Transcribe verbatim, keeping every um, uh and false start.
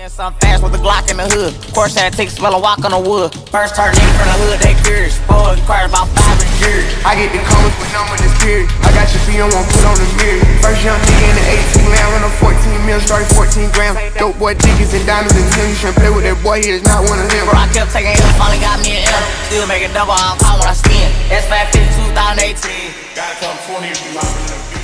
Seeing something fast with a Glock in the hood. Of course, had to take a spell and walk on the wood. First turn nigga from the hood, they curious. Boy, required about five years. I get the comments when I'm in the spirit. I got your B, I won't put on the mirror. First young nigga in the eighteen lamb, run a fourteen mil, started fourteen grams. Dope boy tickets and diamonds and Tim. You shouldn't play with that boy, he is not one of them. Bro, I kept taking L's, finally got me an L. Still making double, I'm calm when I spin. S five fifty, two thousand eighteen. Got California, if you